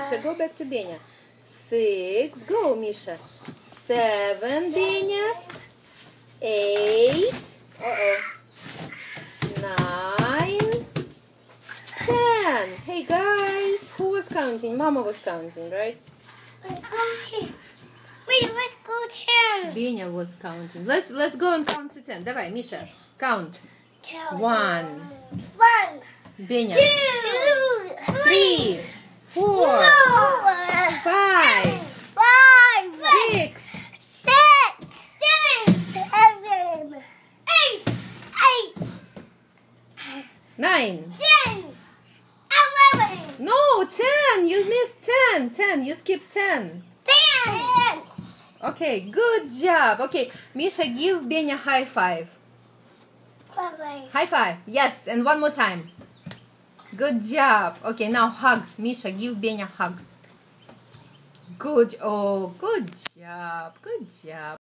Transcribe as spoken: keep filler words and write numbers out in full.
Misha, go back to Benya. Six. Go, Misha. Seven, Benya. Eight. Uh-oh. Nine. Ten. Hey, guys. Who was counting? Mama was counting, right? Counting. Wait, let's go ten. Benya was counting. Let's let's go and count to ten. Давай, Misha. Count. Count. One. One. Benya. Two. Three. Four. Four. Five. Five. Six. Six. Seven. Eight. Eight. Nine. Ten. Eleven. No, ten. You missed ten. Ten. You skipped ten. Ten. Okay, good job. Okay, Misha, give Benya high five. Bye-bye. High five. Yes, and one more time. Good job. Okay, now hug. Misha, give Benya hug. Good. Oh, good job. Good job.